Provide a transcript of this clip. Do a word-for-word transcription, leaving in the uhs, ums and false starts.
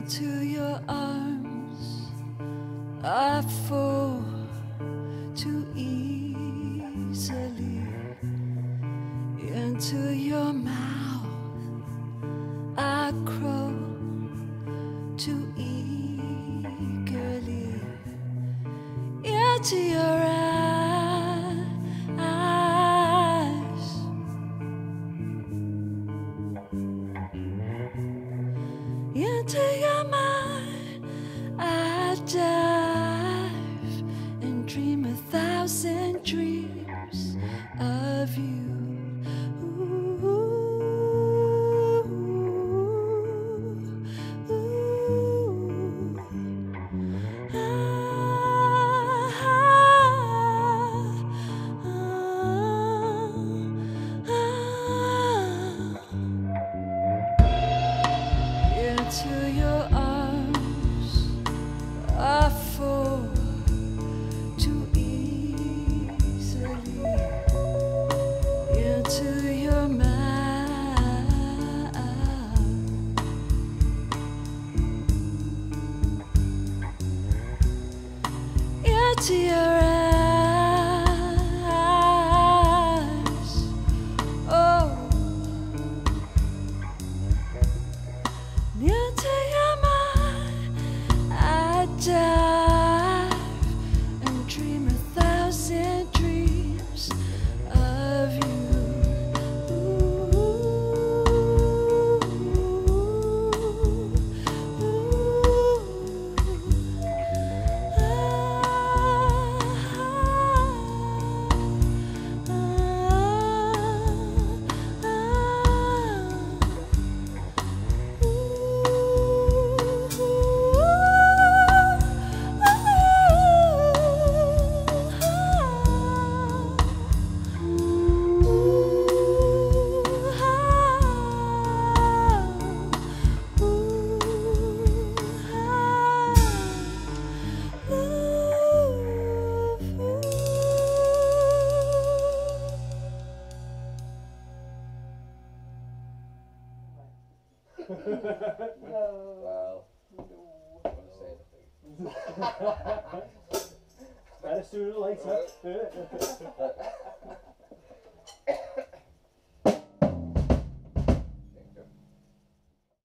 Into your arms I fall too easily. Into your mouth I crawl too eagerly. Into your eyes, into your mind I dive and dream a thousand dreams of you. Ooh, ooh, ooh. Ah, ah, ah, ah. Into your arms I fall too easily. Into your mind, into your eyes, oh, into your mind I dive and dream a thousand dreams of you. Ooh, ooh, ah, ah, ah, Well, no. I want to say anything. Better sooner or later.